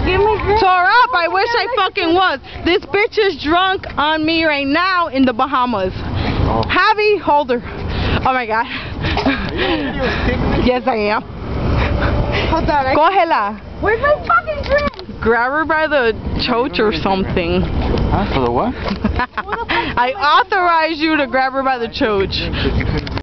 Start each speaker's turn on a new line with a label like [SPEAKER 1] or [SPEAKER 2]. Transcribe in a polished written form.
[SPEAKER 1] Give me drink.
[SPEAKER 2] Tore up. I wish I fucking was. This bitch is drunk on me right now in the Bahamas. Javi, hold her. Oh my god. Yes, I am.
[SPEAKER 1] Hold on.
[SPEAKER 2] Cógela.
[SPEAKER 1] Where's my fucking drink?
[SPEAKER 2] Grab her by the choach or something.
[SPEAKER 3] Huh? For the what?
[SPEAKER 2] I authorize you to grab her by the choach.